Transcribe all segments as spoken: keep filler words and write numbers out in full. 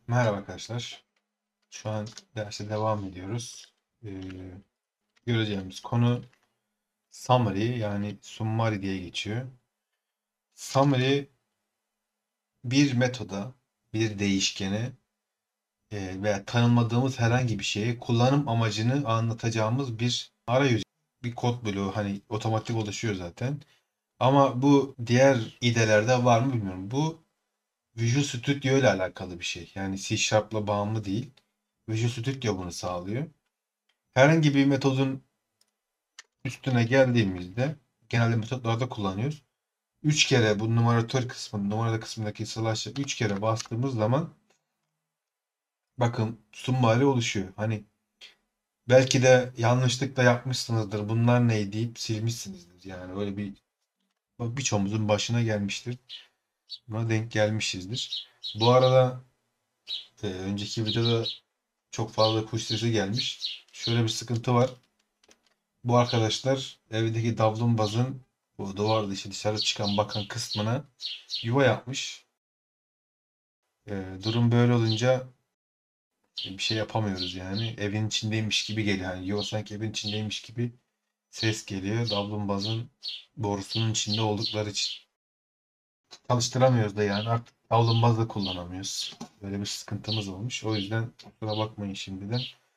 Merhaba arkadaşlar. Şu an derse devam ediyoruz. Ee, göreceğimiz konu summary yani summary diye geçiyor. Summary bir metoda, bir değişkene e, veya tanımladığımız herhangi bir şeye kullanım amacını anlatacağımız bir arayüz. Bir kod bloğu hani otomatik oluşuyor zaten. Ama bu diğer idelerde var mı bilmiyorum. Bu Visual Studio ile alakalı bir şey. Yani C Sharp'la bağımlı değil. Visual Studio bunu sağlıyor. Herhangi bir metodun üstüne geldiğimizde genelde metotlarda kullanıyoruz. Üç kere bu numaratör kısmı, numaralı kısmındaki slash'a üç kere bastığımız zaman bakın summary oluşuyor. Hani belki de yanlışlıkla yapmışsınızdır. Bunlar ne deyip silmişsinizdir. Yani öyle bir birçoğumuzun başına gelmiştir. Buna denk gelmişizdir. Bu arada e, önceki videoda çok fazla kuş sesi gelmiş. Şöyle bir sıkıntı var. Bu arkadaşlar evdeki davlumbazın bu duvar dışı dışarı çıkan bakan kısmına yuva yapmış. Ee, durum böyle olunca bir şey yapamıyoruz yani. Evin içindeymiş gibi geliyor. Yani yuva sanki evin içindeymiş gibi ses geliyor. Davlumbazın borusunun içinde oldukları için. Çalıştıramıyoruz da yani artık davlumbaz da kullanamıyoruz. Böyle bir sıkıntımız olmuş. O yüzden kusura bakmayın şimdiden.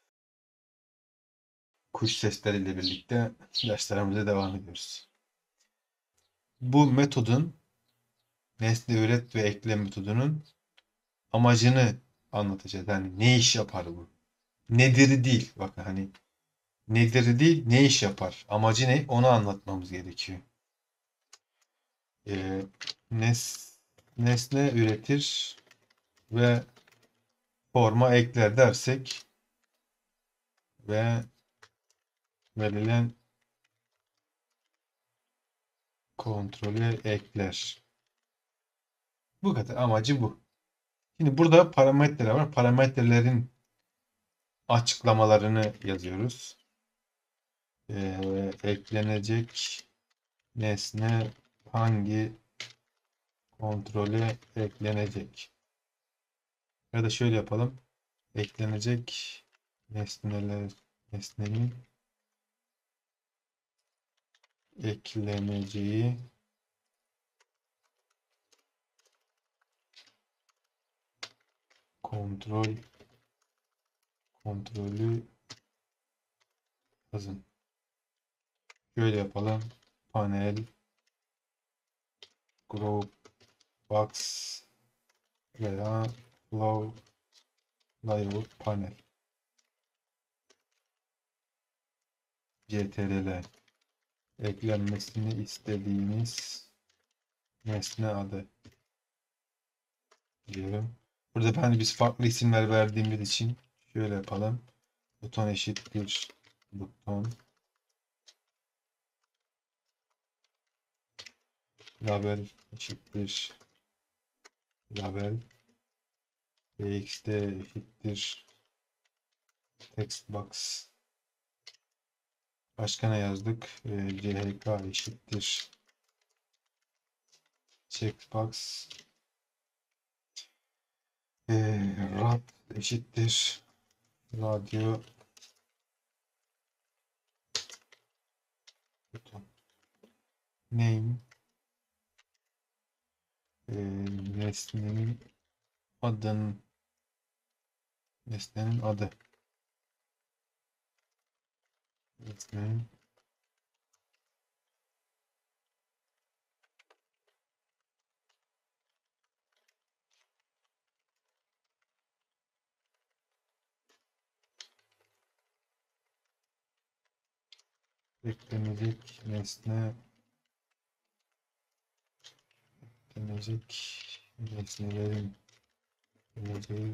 Kuş sesleriyle birlikte derslerimize devam ediyoruz. Bu metodun nesne üret ve ekle metodunun amacını anlatacağız. Yani ne iş yapar bu? Nedir değil. Bakın hani nedir değil, ne iş yapar? Amacı ne? Onu anlatmamız gerekiyor. Ee, nes, nesne üretir ve forma ekler dersek ve verilen kontrolü ekler. Bu kadar. Amacı bu. Şimdi burada parametreler var. Parametrelerin açıklamalarını yazıyoruz. Ee, eklenecek nesne hangi kontrole eklenecek? Ya da şöyle yapalım. Eklenecek nesneler nesnenin ekleneceği kontrol kontrolü yazın. Şöyle yapalım. Panel group box veya flow layout panel C T R L eklenmesini istediğiniz nesne adı diyorum. Burada hani biz farklı isimler verdiğimiz için şöyle yapalım. Buton eşittir buton. Label eşittir label. Txt eşittir text box. Başka ne yazdık? E, chk eşittir checkbox. E, rad eşittir radyo buton. Name e, nesnenin adın nesnenin adı nesnenin eklenecek nesne eklenecek nesnelerin geleceği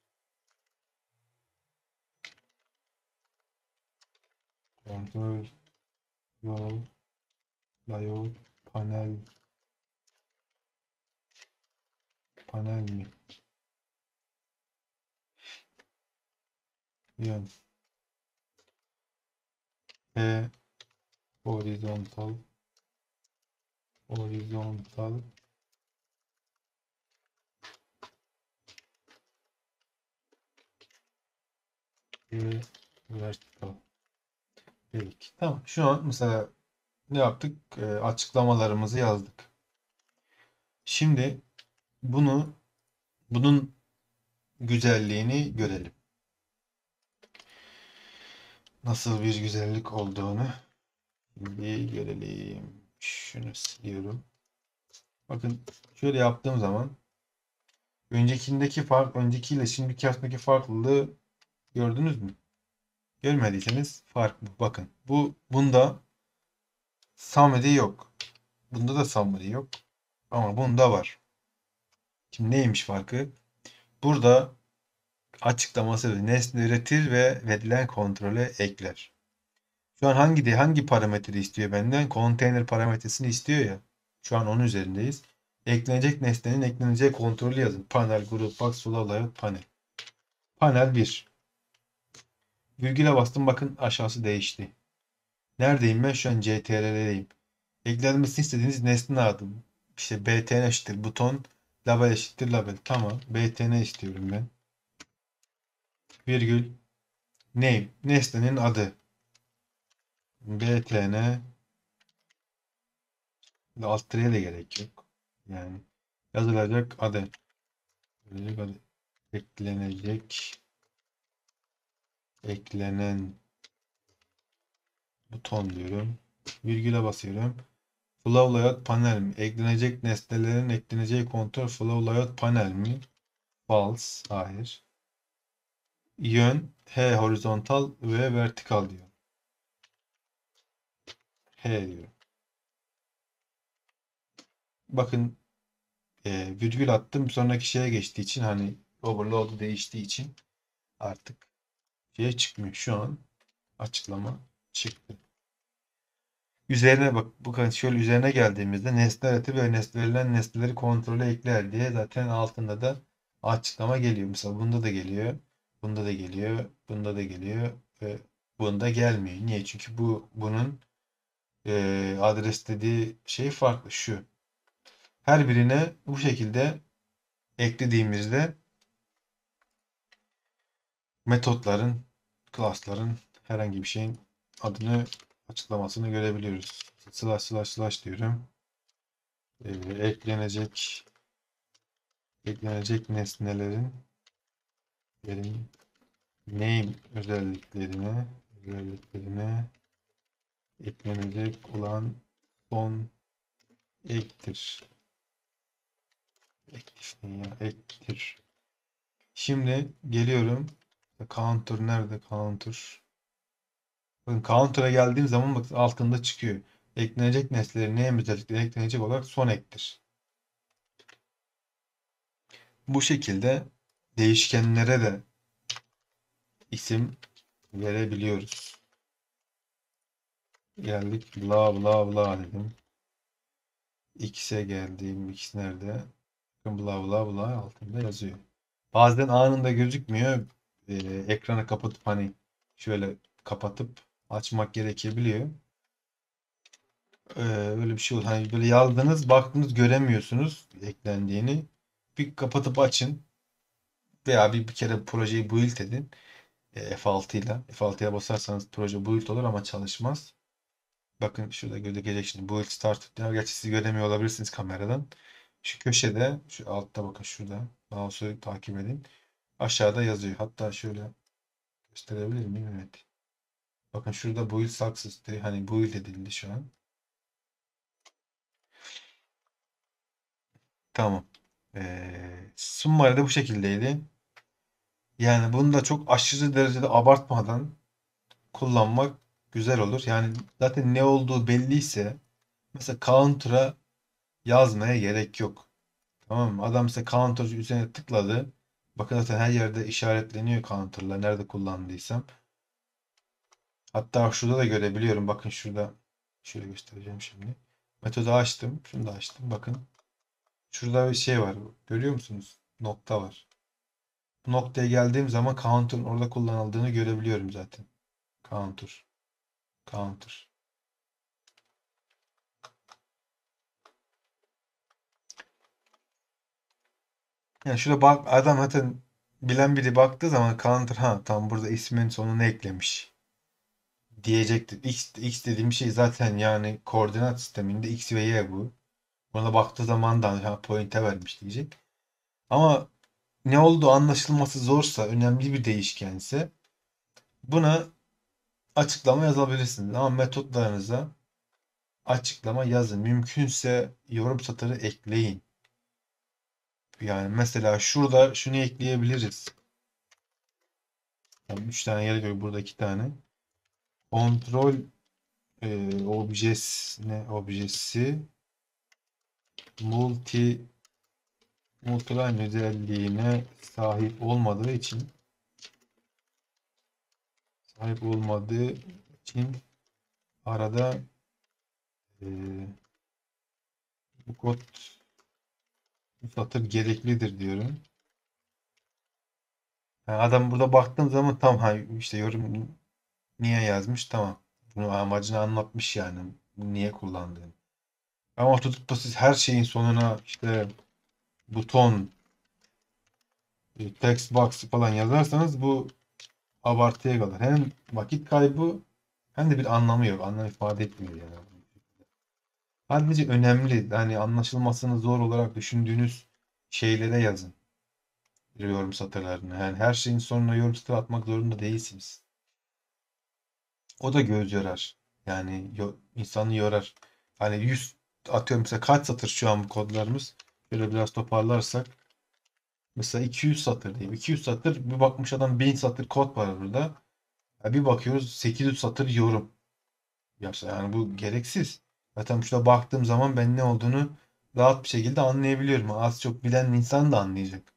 kontrol yol layout panel panel mi? Yani P horizontal horizontal vertical. Peki. Tamam. Şu an mesela ne yaptık? Ee, açıklamalarımızı yazdık. Şimdi bunu bunun güzelliğini görelim. Nasıl bir güzellik olduğunu bir görelim. Şunu siliyorum. Bakın şöyle yaptığım zaman öncekindeki fark, öncekiyle şimdiki arasındaki farklılığı gördünüz mü? Görmediyseniz fark bu. Bakın bu bunda summary yok. Bunda da summary yok. Ama bunda var. Şimdi neymiş farkı? Burada açıklaması nesne üretir ve verilen kontrole ekler. Şu an hangi de hangi parametre istiyor benden? Container parametresini istiyor ya. Şu an onun üzerindeyiz. Eklenecek nesnenin ekleneceği kontrolü yazın. Panel, grup, box, flow, layout, panel. Panel bir. Virgüle bastım. Bakın aşağısı değişti. Neredeyim ben? Şu an C T R L'deyim. Eklenmesini istediğiniz nesne adı. İşte B T N eşittir buton. Label eşittir label. Tamam. B T N istiyorum ben. Virgül. Name. Nesnenin adı. B T N. Alt tireye de gerek yok. Yani yazılacak adı. Yazılacak adı. Eklenecek. Eklenen buton diyorum. Virgüle basıyorum. Flow layout panel mi? Eklenecek nesnelerin ekleneceği kontrol flow layout panel mi? False. Hayır. Yön H horizontal ve vertikal diyor. H diyor. Bakın e, virgül attım. Sonraki şeye geçtiği için hani overload değiştiği için artık şeye çıkmıyor. Şu an açıklama çıktı. Üzerine bak bakın şöyle üzerine geldiğimizde nesne üretir ve nesne verilen nesneleri kontrole ekler diye zaten altında da açıklama geliyor. Mesela bunda da geliyor. Bunda da geliyor. Bunda da geliyor. Ve bunda gelmiyor. Niye? Çünkü bu bunun e, adres dediği şey farklı. Şu. Her birine bu şekilde eklediğimizde metotların, class'ların herhangi bir şeyin adını açıklamasını görebiliyoruz. Slash slash slash diyorum. Ee, eklenecek eklenecek nesnelerin yerin name özelliklerine özelliklerine eklenecek olan son ektir. Ektir ne ya? Ektir. Şimdi geliyorum. Counter nerede? Counter. Bakın counter'a geldiğim zaman bakın altında çıkıyor. Eklenecek nesnelerin name özellikleri eklenecek olarak son ektir. Bu şekilde değişkenlere de isim verebiliyoruz. Geldik bla bla bla dedim. X'e geldiğim X nerede? Bla bla bla altında yazıyor. Bazen anında gözükmüyor. Ee, ekranı kapatıp hani şöyle kapatıp açmak gerekebiliyor. Ee, öyle bir şey oldu. Hani böyle yazdınız baktınız göremiyorsunuz eklendiğini. Bir kapatıp açın. Veya bir, bir kere projeyi build edin. E, F altı ile. F altıya basarsanız proje build olur ama çalışmaz. Bakın şurada gözükecek şimdi. Build start diyor. Gerçi siz göremiyor olabilirsiniz kameradan. Şu köşede, şu altta bakın şurada. Mouse'u takip edin. Aşağıda yazıyor. Hatta şöyle gösterebilir miyim? Evet. Bakın şurada build success diye hani build edildi şu an. Tamam. Ee, Summary de bu şekildeydi. Yani bunu da çok aşırı derecede abartmadan kullanmak güzel olur. Yani zaten ne olduğu belliyse mesela counter'a yazmaya gerek yok. Tamam mı? Adam mesela counter üzerine tıkladı. Bakın zaten her yerde işaretleniyor counter'la nerede kullandıysam. Hatta şurada da görebiliyorum. Bakın şurada şöyle göstereceğim şimdi. Metodu açtım. Şunu da açtım. Bakın. Şurada bir şey var. Görüyor musunuz? Nokta var. Bu noktaya geldiğim zaman counter'ın orada kullanıldığını görebiliyorum zaten. Counter. Counter. Yani şurada bak adam zaten bilen biri baktığı zaman counter ha tam burada ismin sonuna eklemiş diyecektir. X, X dediğim şey zaten yani koordinat sisteminde X ve Y bu. Buna baktığı zaman da ha, point'e vermiş diyecek. Ama ne olduğu anlaşılması zorsa, önemli bir değişkense buna açıklama yazabilirsiniz. Ama metotlarınıza açıklama yazın. Mümkünse yorum satırı ekleyin. Yani mesela şurada şunu ekleyebiliriz. Yani üç tane yer göre burada iki tane. Kontrol e, objesi ne objesi multi multiline özelliğine sahip olmadığı için sahip olmadığı için arada e, bu kod bu satır gereklidir diyorum. Yani adam burada baktığım zaman tam ha işte yorum niye yazmış tamam. Bunu amacını anlatmış yani. Niye kullandığını. Ama tutup da siz her şeyin sonuna işte buton, e, text box falan yazarsanız bu abartıya kalır. Hem vakit kaybı hem de bir anlamı yok. Anlam ifade etmiyor yani. Sadece önemli, hani anlaşılmasını zor olarak düşündüğünüz şeylere yazın yorum satırlarını. Yani her şeyin sonuna yorum satırı atmak zorunda değilsiniz. O da göz yorar. Yani yo- insanı yorar. Hani yüz atıyorum mesela kaç satır şu an bu kodlarımız? Şöyle biraz toparlarsak. Mesela iki yüz satır diyeyim. iki yüz satır bir bakmış adam bin satır kod var burada. Ya bir bakıyoruz sekiz yüz satır yorum. Yoksa yani bu gereksiz. Zaten şurada baktığım zaman ben ne olduğunu rahat bir şekilde anlayabiliyorum. Az çok bilen insan da anlayacak.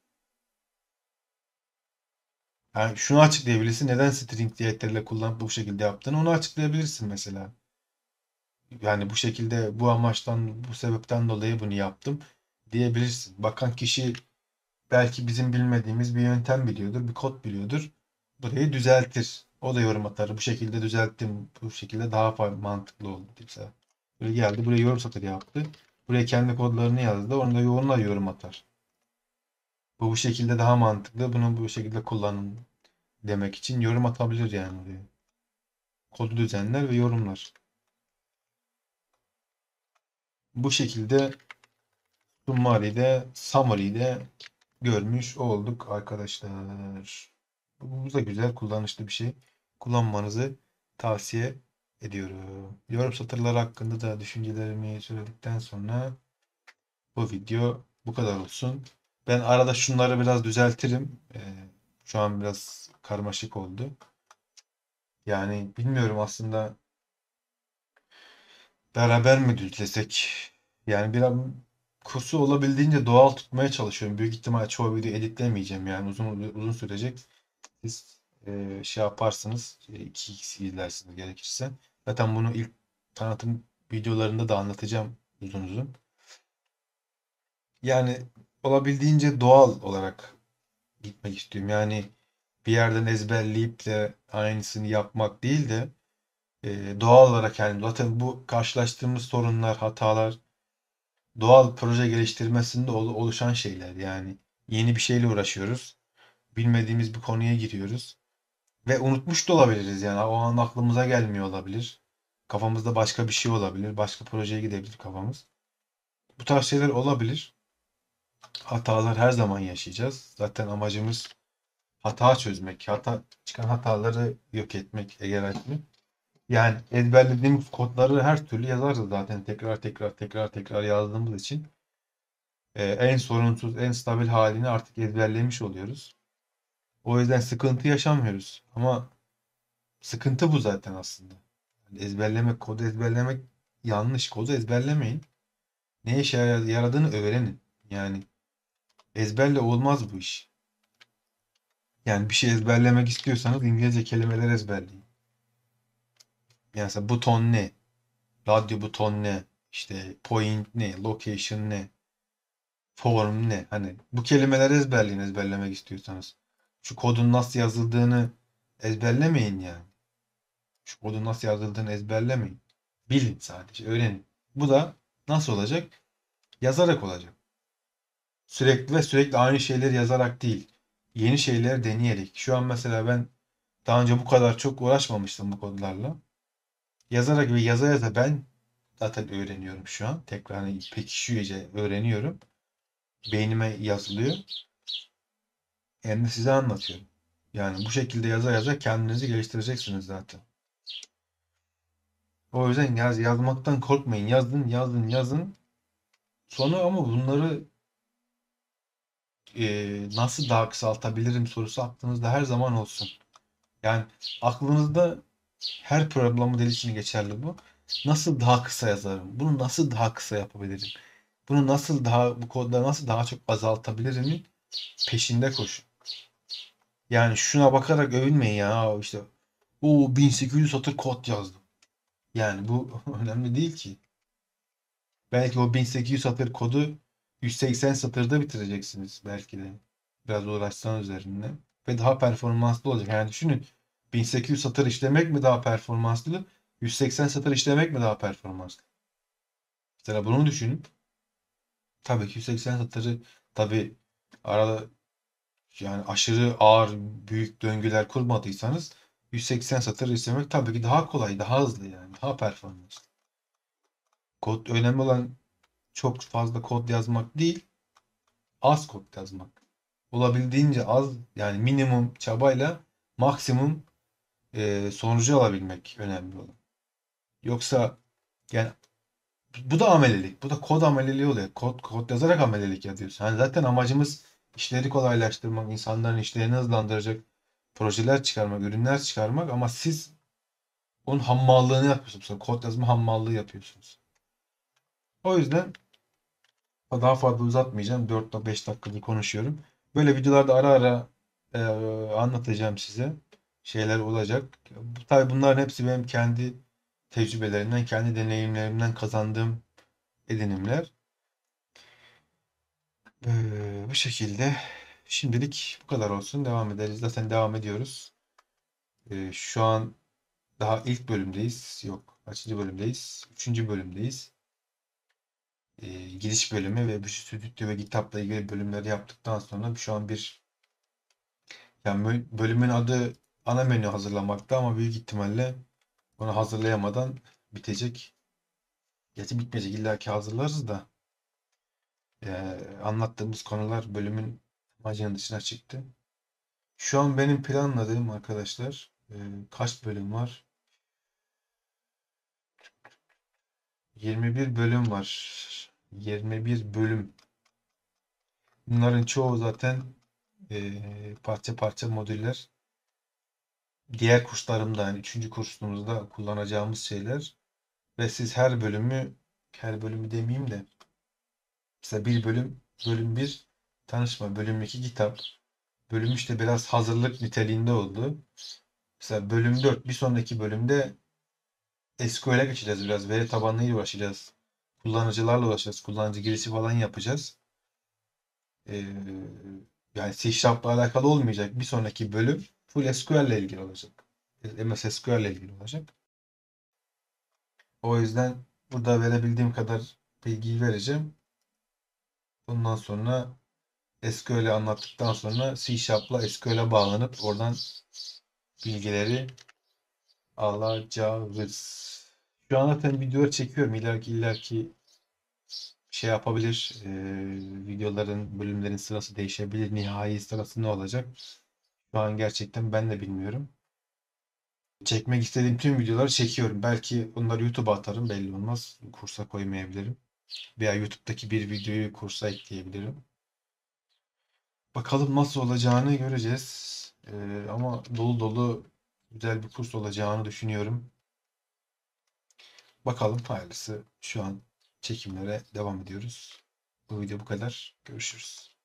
Yani şunu açıklayabilirsin. Neden string diyetleriyle kullanıp bu şekilde yaptığını onu açıklayabilirsin mesela. Yani bu şekilde bu amaçtan bu sebepten dolayı bunu yaptım diyebilirsin. Bakan kişi belki bizim bilmediğimiz bir yöntem biliyordur, bir kod biliyordur. Burayı düzeltir. O da yorum atar. Bu şekilde düzelttim. Bu şekilde daha fa- mantıklı oldu mesela. Böyle geldi. Buraya yorum satır yaptı. Buraya kendi kodlarını yazdı. Onu da onunla yorum atar. Bu bu şekilde daha mantıklı. Bunu bu şekilde kullanın demek için yorum atabilir yani oraya. Kodu düzenler ve yorumlar. Bu şekilde Summary'de, Summary'de görmüş olduk arkadaşlar. Bu da güzel, kullanışlı bir şey. Kullanmanızı tavsiye ediyorum. Yorum satırları hakkında da düşüncelerimi söyledikten sonra bu video bu kadar olsun. Ben arada şunları biraz düzeltirim. Ee, şu an biraz karmaşık oldu. Yani bilmiyorum aslında beraber mi düzlesek? Yani biraz kursu olabildiğince doğal tutmaya çalışıyorum. Büyük ihtimal çoğu video editlemeyeceğim yani uzun uzun sürecek. Siz e, şey yaparsınız, e, iki x izlersiniz gerekirse. Zaten bunu ilk tanıtım videolarında da anlatacağım uzun uzun. Yani olabildiğince doğal olarak gitmek istiyorum. Yani bir yerden ezberleyip de aynısını yapmak değil de e, doğal olarak yani zaten bu karşılaştığımız sorunlar, hatalar doğal proje geliştirmesinde ol- oluşan şeyler. Yani yeni bir şeyle uğraşıyoruz. Bilmediğimiz bir konuya giriyoruz. Ve unutmuş da olabiliriz yani. O an aklımıza gelmiyor olabilir. Kafamızda başka bir şey olabilir. Başka projeye gidebilir kafamız. Bu tarz şeyler olabilir. Hatalar her zaman yaşayacağız. Zaten amacımız hata çözmek. Hata çıkan hataları yok etmek, eğer etmek. Yani ezberlediğimiz kodları her türlü yazarız zaten. Tekrar tekrar tekrar tekrar yazdığımız için. Ee, en sorunsuz, en stabil halini artık ezberlemiş oluyoruz. O yüzden sıkıntı yaşamıyoruz. Ama sıkıntı bu zaten aslında. Yani ezberlemek, kodu ezberlemek yanlış. Kodu ezberlemeyin. Ne işe yaradığını öğrenin. Yani ezberle olmaz bu iş. Yani bir şey ezberlemek istiyorsanız İngilizce kelimeler ezberleyin. Yani mesela buton ne? Radyo buton ne? İşte point ne? Location ne? Form ne? Hani bu kelimeleri ezberleyin ezberlemek istiyorsanız. Şu kodun nasıl yazıldığını ezberlemeyin yani. Şu kodun nasıl yazıldığını ezberlemeyin. Bilin sadece, öğrenin. Bu da nasıl olacak? Yazarak olacak. Sürekli ve sürekli aynı şeyleri yazarak değil. Yeni şeyler deneyerek. Şu an mesela ben daha önce bu kadar çok uğraşmamıştım bu konularla. Yazarak ve yaza yaza ben zaten öğreniyorum şu an. Tekrar hani pekişiyor, iyice öğreniyorum. Beynime yazılıyor. Hem de size anlatıyorum. Yani bu şekilde yaza yaza kendinizi geliştireceksiniz zaten. O yüzden yaz, yazmaktan korkmayın. Yazın, yazın, yazın. Sonra ama bunları e, nasıl daha kısaltabilirim sorusu aklınızda her zaman olsun. Yani aklınızda her programlama dili için geçerli bu. Nasıl daha kısa yazarım? Bunu nasıl daha kısa yapabilirim? Bunu nasıl daha, bu kodları nasıl daha çok azaltabilirimin peşinde koşun. Yani şuna bakarak övünmeyin ya işte o bin sekiz yüz satır kod yazdım. Yani bu önemli değil ki. Belki o bin sekiz yüz satır kodu yüz seksen satırda bitireceksiniz belki de. Biraz uğraşsanız üzerinde. Ve daha performanslı olacak. Yani düşünün bin sekiz yüz satır işlemek mi daha performanslı? yüz seksen satır işlemek mi daha performanslı? Mesela bunu düşünün. Tabii ki yüz seksen satırı tabii arada yani aşırı ağır büyük döngüler kurmadıysanız yüz seksen satır işlemek tabii ki daha kolay, daha hızlı yani. Daha performanslı. Kod önemli olan çok fazla kod yazmak değil, az kod yazmak. Olabildiğince az yani minimum çabayla maksimum e, sonucu alabilmek önemli olan. Yoksa yani bu da amelelik. Bu da kod ameleliği oluyor. Kod, kod yazarak amelelik yapıyorsun. Yani zaten amacımız işleri kolaylaştırmak, insanların işlerini hızlandıracak projeler çıkarmak, ürünler çıkarmak ama siz onun hammallığını yapıyorsunuz. Kod yazma hammallığı yapıyorsunuz. O yüzden daha fazla uzatmayacağım. dört ile beş dakikadır konuşuyorum. Böyle videolarda ara ara e, anlatacağım size. Şeyler olacak. Bu- Tabii bunların hepsi benim kendi tecrübelerimden, kendi deneyimlerimden kazandığım edinimler. Ee, bu şekilde şimdilik bu kadar olsun. Devam ederiz. Zaten devam ediyoruz. Ee, şu an daha ilk bölümdeyiz. Yok. Kaçıncı bölümdeyiz? Üçüncü bölümdeyiz. Ee, giriş bölümü ve bu stüdyo ve GitHub'la ilgili bölümleri yaptıktan sonra şu an bir yani bölümün adı ana menü hazırlamakta ama büyük ihtimalle onu hazırlayamadan bitecek. Gerçi bitmeyecek. İlla ki hazırlarız da ee, anlattığımız konular bölümün amacının dışına çıktı. Şu an benim planladığım arkadaşlar e, kaç bölüm var? yirmi bir bölüm var. yirmi bir bölüm. Bunların çoğu zaten e, parça parça modüller. Diğer kurslarımda yani üçüncü kursumuzda kullanacağımız şeyler. Ve siz her bölümü her bölümü demeyeyim de mesela bir bölüm bölüm bir tanışma, bölüm iki kitap. Bölüm işte biraz hazırlık niteliğinde oldu. Mesela bölüm dört bir sonraki bölümde S Q L'e geçeceğiz biraz. Veri tabanıyla uğraşacağız. Kullanıcılarla uğraşacağız. Kullanıcı girişi falan yapacağız. Ee, yani C Sharp'la alakalı olmayacak. Bir sonraki bölüm full S Q L ile ilgili olacak. M S S Q L ile ilgili olacak. O yüzden burada verebildiğim kadar bilgiyi vereceğim. Bundan sonra S Q L'i anlattıktan sonra C Sharp'la S Q L'e bağlanıp oradan bilgileri alacağız. Şu an zaten videoları çekiyorum. İleriki ileriki şey yapabilir. E, videoların, bölümlerin sırası değişebilir. Nihai sırası ne olacak? Şu an gerçekten ben de bilmiyorum. Çekmek istediğim tüm videoları çekiyorum. Belki onları YouTube'a atarım. Belli olmaz. Kursa koymayabilirim. Veya YouTube'daki bir videoyu kursa ekleyebilirim. Bakalım nasıl olacağını göreceğiz. E, ama dolu dolu güzel bir kurs olacağını düşünüyorum. Bakalım hayırlısı. Şu an çekimlere devam ediyoruz. Bu video bu kadar. Görüşürüz.